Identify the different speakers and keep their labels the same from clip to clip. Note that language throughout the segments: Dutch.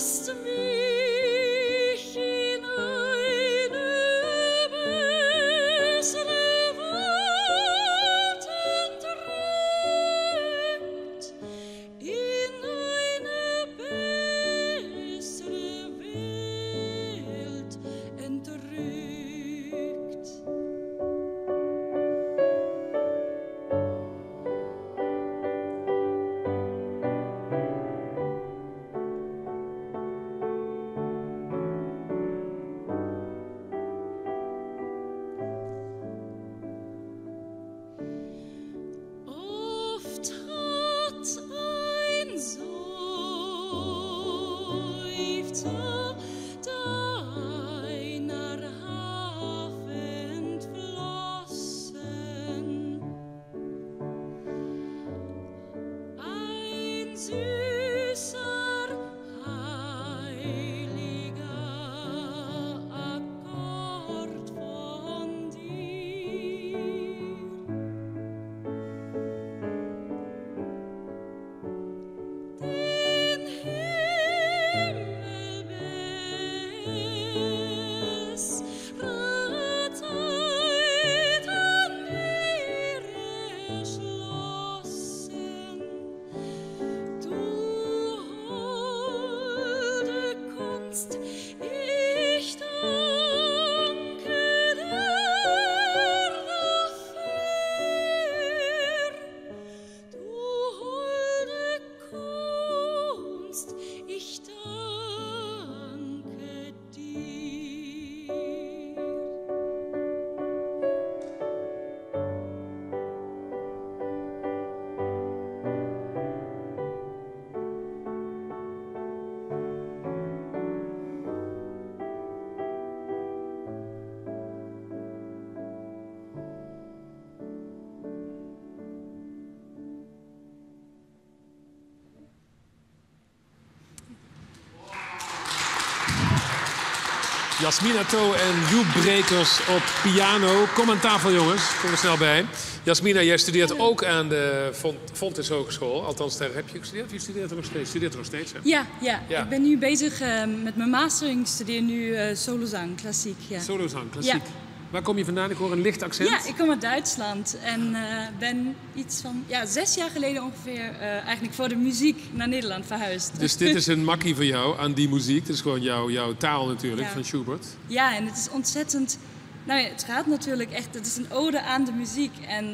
Speaker 1: Jasmina To en Joep Brekers op piano. Kom aan tafel, jongens. Kom er snel bij. Jasmina, jij studeert ook aan de Fontys Hogeschool. Althans, daar heb je gestudeerd. Je studeert er nog steeds. Studeert er nog steeds, hè?
Speaker 2: Ja. Ik ben nu bezig met mijn master. Ik studeer nu solozang, klassiek. Ja.
Speaker 1: Solozang, klassiek. Ja. Waar kom je vandaan? Ik hoor een licht accent.
Speaker 2: Ja, ik kom uit Duitsland. En ben iets van 6 jaar geleden ongeveer eigenlijk voor de muziek naar Nederland verhuisd.
Speaker 1: Dus dit is een makkie voor jou aan die muziek. Het is gewoon jouw taal natuurlijk, van Schubert.
Speaker 2: Ja, en het is ontzettend... Nou ja, het gaat natuurlijk echt... Het is een ode aan de muziek. En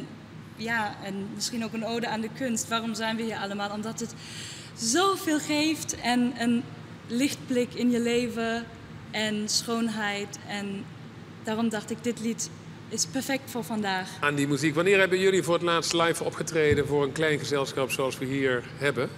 Speaker 2: misschien ook een ode aan de kunst. Waarom zijn we hier allemaal? Omdat het zoveel geeft. En een lichtblik in je leven. En schoonheid. En daarom dacht ik, dit lied is perfect voor vandaag.
Speaker 1: Aan die muziek. Wanneer hebben jullie voor het laatst live opgetreden voor een klein gezelschap zoals we hier hebben?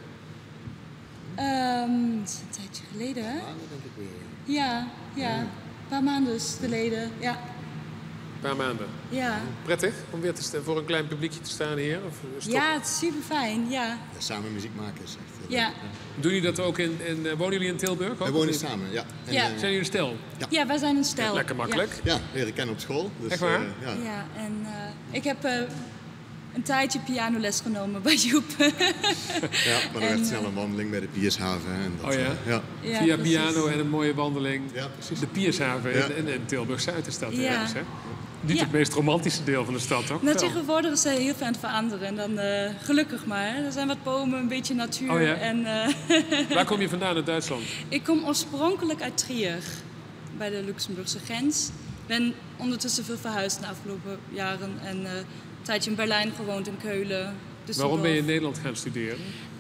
Speaker 2: Het is een tijdje geleden, hè?
Speaker 3: Maanden, denk ik weer.
Speaker 2: Ja. Een paar maanden geleden, ja.
Speaker 1: Een paar maanden?
Speaker 2: Ja.
Speaker 1: Prettig om weer voor een klein publiekje te staan hier? Of
Speaker 2: ja, het is super fijn, ja.
Speaker 3: Samen muziek maken is echt
Speaker 2: ja.
Speaker 3: leuk.
Speaker 1: Doen jullie dat ook wonen jullie in Tilburg?
Speaker 3: Wij wonen samen, ja.
Speaker 1: Zijn jullie een stel?
Speaker 2: Ja, wij zijn een stel.
Speaker 1: Lekker makkelijk.
Speaker 3: Ja, leren kennen op school. Dus,
Speaker 1: echt waar?
Speaker 2: Ja, en ik heb een tijdje pianoles genomen bij Joep.
Speaker 3: Ja, maar dan werd snel een wandeling bij de Piershaven. En dat,
Speaker 1: Via piano en een mooie wandeling.
Speaker 3: Ja, precies.
Speaker 1: De Piershaven in Tilburg-Zuid is dat ergens, hè? Niet het meest romantische deel van de stad, toch?
Speaker 2: Nou, tegenwoordig is heel veel aan het veranderen. En dan gelukkig maar. Er zijn wat bomen, een beetje natuur.
Speaker 1: Oh ja?
Speaker 2: En,
Speaker 1: waar kom je vandaan uit Duitsland?
Speaker 2: Ik kom oorspronkelijk uit Trier, bij de Luxemburgse grens. Ik ben ondertussen veel verhuisd de afgelopen jaren. En een tijdje in Berlijn gewoond, in Keulen.
Speaker 1: Waarom ben je in Nederland gaan studeren?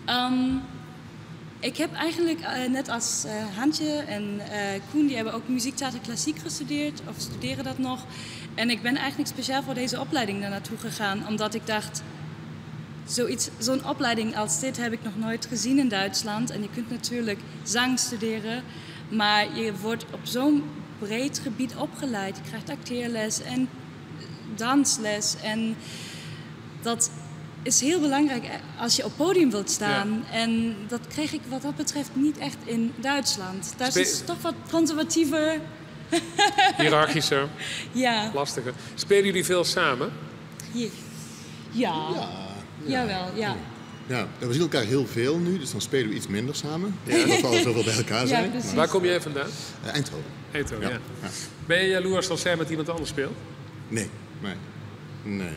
Speaker 2: Ik heb eigenlijk net als Hantje en Koen, die hebben ook muziektheater klassiek gestudeerd. Of studeren dat nog. En ik ben eigenlijk speciaal voor deze opleiding daar naartoe gegaan. Omdat ik dacht, zo'n opleiding als dit heb ik nog nooit gezien in Duitsland. En je kunt natuurlijk zang studeren. Maar je wordt op zo'n breed gebied opgeleid. Je krijgt acteerles en dansles. En dat is heel belangrijk als je op podium wilt staan. Ja. En dat kreeg ik wat dat betreft niet echt in Duitsland. Daar is het toch wat conservatiever.
Speaker 1: Hiërarchischer.
Speaker 2: Ja.
Speaker 1: Lastiger. Spelen jullie veel samen?
Speaker 2: Ja. Jawel, ja.
Speaker 3: Ja, we zien elkaar heel veel nu, dus dan spelen we iets minder samen. Ja. Omdat we al zoveel bij elkaar zijn.
Speaker 2: precies.
Speaker 1: Waar kom jij vandaan?
Speaker 3: Eindhoven.
Speaker 1: Eindhoven, ja.
Speaker 3: Ja.
Speaker 1: Ben je jaloers als zij met iemand anders speelt?
Speaker 3: Nee.
Speaker 2: Nee.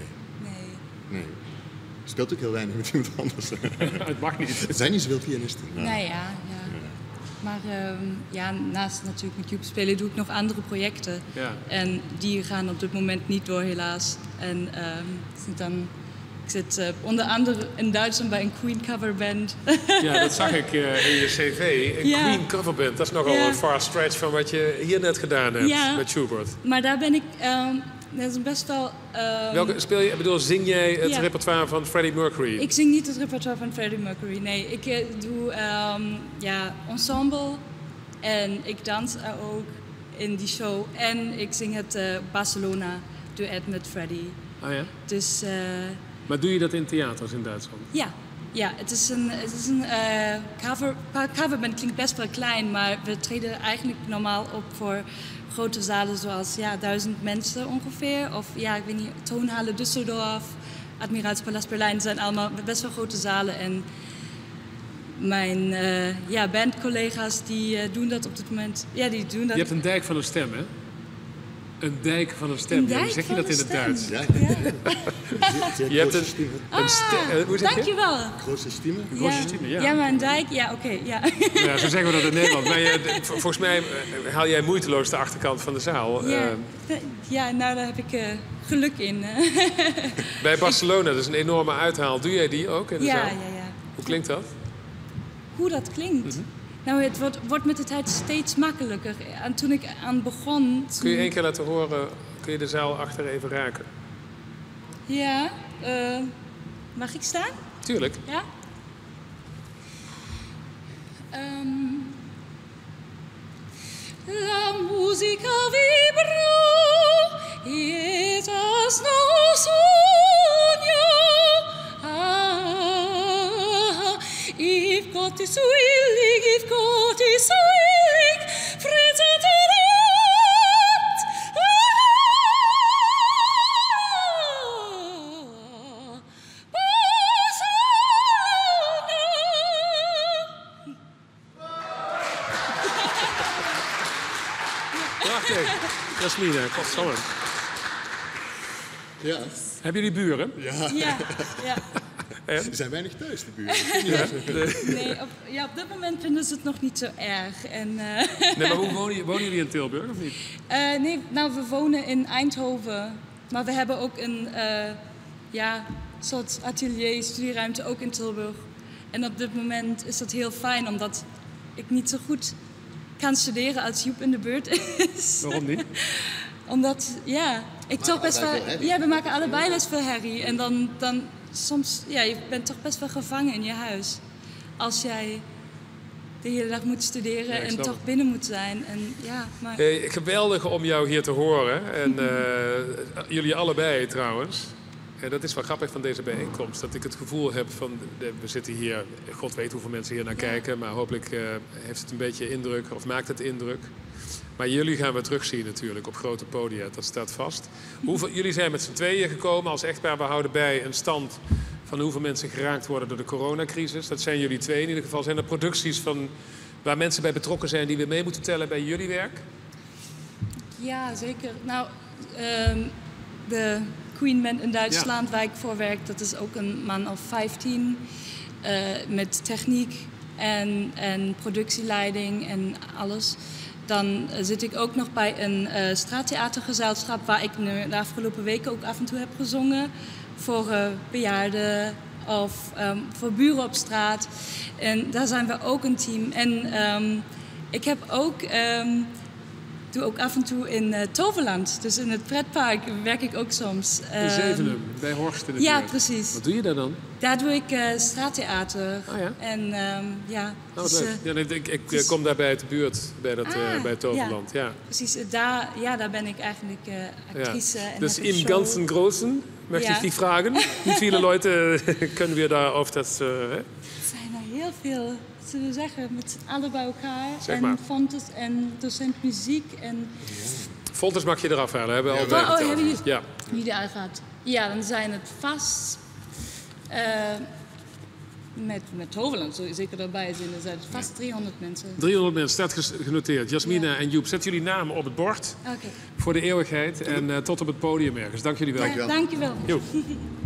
Speaker 3: Ik speel ook heel weinig met iemand anders.
Speaker 1: Het mag niet.
Speaker 3: Het zijn niet zoveel pianisten. Ja.
Speaker 2: Nou ja. Maar naast natuurlijk met Joep spelen doe ik nog andere projecten.
Speaker 1: Ja.
Speaker 2: En die gaan op dit moment niet door, helaas. En ik zit onder andere in Duitsland bij een Queen coverband.
Speaker 1: Ja, dat zag ik in je cv. Een Queen coverband. Dat is nogal een far stretch van wat je hier net gedaan hebt met Schubert.
Speaker 2: Maar daar ben ik... dat is best wel...
Speaker 1: Welke speel je? Ik bedoel, zing jij het repertoire van Freddie Mercury?
Speaker 2: Ik zing niet het repertoire van Freddie Mercury, nee. Ik doe ensemble en ik dans ook in die show. En ik zing het Barcelona-duet met Freddie.
Speaker 1: Oh ja?
Speaker 2: Dus...
Speaker 1: Maar doe je dat in theaters in Duitsland?
Speaker 2: Ja, het is een coverband, klinkt best wel klein, maar we treden eigenlijk normaal op voor grote zalen zoals 1000 mensen ongeveer. Of ik weet niet, Toonhalle Düsseldorf, Admiraalspalast Berlijn, zijn allemaal best wel grote zalen. En mijn bandcollega's die doen dat op dit moment. Ja, die doen dat.
Speaker 1: Je hebt een dijk van een stem, hè? Een dijk van een stem. Hoe zeg je dat in het Duits?
Speaker 3: Ja.
Speaker 1: Je hebt een stem. Hoe zeg je?
Speaker 2: Dankjewel.
Speaker 3: Grootste stimme.
Speaker 1: Grootste stimme, ja.
Speaker 2: Ja, maar een dijk, oké. Ja,
Speaker 1: zo zeggen we dat in Nederland. Maar volgens mij haal jij moeiteloos de achterkant van de zaal.
Speaker 2: Nou daar heb ik geluk in.
Speaker 1: Bij Barcelona, dat is een enorme uithaal. Doe jij die ook in de zaal?
Speaker 2: Ja.
Speaker 1: Hoe klinkt dat?
Speaker 2: Hoe dat klinkt? Nou, het wordt met de tijd steeds makkelijker. En toen ik aan begon...
Speaker 1: Kun je één keer laten horen, kun je de zaal achter even raken?
Speaker 2: Ja, mag ik staan?
Speaker 1: Tuurlijk.
Speaker 2: Ja? La musica vibrò e das no sogno. If God is willing, if God is willing, friends
Speaker 1: Prachtig. Jasmina, godsamme.
Speaker 3: Ja.
Speaker 1: Hebben jullie buren?
Speaker 2: Ja.
Speaker 3: Er zijn weinig thuis, de buren.
Speaker 2: Nee, op dit moment vinden ze het nog niet zo erg. En,
Speaker 1: Nee, maar hoe wonen jullie in Tilburg of niet?
Speaker 2: We wonen in Eindhoven. Maar we hebben ook een soort atelier, studieruimte ook in Tilburg. En op dit moment is dat heel fijn, omdat ik niet zo goed kan studeren als Joep in de buurt is.
Speaker 1: Waarom niet?
Speaker 2: Omdat, ik toch best wel... Ja, we maken allebei best veel herrie. En dan soms, je bent toch best wel gevangen in je huis. Als jij de hele dag moet studeren en toch binnen moet zijn. En, maar...
Speaker 1: Geweldig om jou hier te horen. En jullie allebei trouwens. Dat is wel grappig van deze bijeenkomst. Dat ik het gevoel heb van... We zitten hier... God weet hoeveel mensen hier naar kijken. Maar hopelijk heeft het een beetje indruk. Of maakt het indruk. Maar jullie gaan we terugzien natuurlijk op grote podia. Dat staat vast. Jullie zijn met z'n tweeën gekomen als echtpaar. We houden bij een stand van hoeveel mensen geraakt worden door de coronacrisis. Dat zijn jullie twee in ieder geval. Zijn er producties van waar mensen bij betrokken zijn die we mee moeten tellen bij jullie werk?
Speaker 2: Ja, zeker. Nou, de Queen Band in Duitsland, waar ik voor werk, dat is ook een man of 15 met techniek en productieleiding en alles. Dan zit ik ook nog bij een straattheatergezelschap waar ik de afgelopen weken ook af en toe heb gezongen. Voor bejaarden of voor buren op straat. En daar zijn we ook een team. En ik heb ook... doe ook af en toe in Toverland. Dus in het pretpark werk ik ook soms.
Speaker 1: In Zevenum, bij Horst in de
Speaker 2: Ja,
Speaker 1: buurt.
Speaker 2: precies.
Speaker 1: Wat doe je daar dan?
Speaker 2: Daar doe ik straattheater.
Speaker 1: Oh ja?
Speaker 2: En
Speaker 1: Dus, ik kom daar bij de buurt, bij Toverland. Ja.
Speaker 2: Precies, daar ben ik eigenlijk actrice.
Speaker 1: Ja.
Speaker 2: En
Speaker 1: Dus
Speaker 2: heb een
Speaker 1: im
Speaker 2: show.
Speaker 1: ganzen Großen möchte ich dich fragen. Wie viele Leute können wir da auf das...
Speaker 2: Het zijn er heel veel, zullen we zeggen, met alle bij elkaar.
Speaker 1: Zeg maar.
Speaker 2: En Fontes en docent muziek. En...
Speaker 1: Fontes mag je eraf halen, hebben we al
Speaker 2: hebben jullie
Speaker 1: jullie
Speaker 2: eruit gehad? Ja, dan zijn het vast met Toverland zeker erbij zijn. Er zijn vast 300 mensen.
Speaker 1: 300 mensen, staat genoteerd. Jasmina en Joep, zet jullie namen op het bord voor de eeuwigheid. En tot op het podium ergens. Dank jullie wel.
Speaker 2: Ja, dank je wel.
Speaker 1: Joep.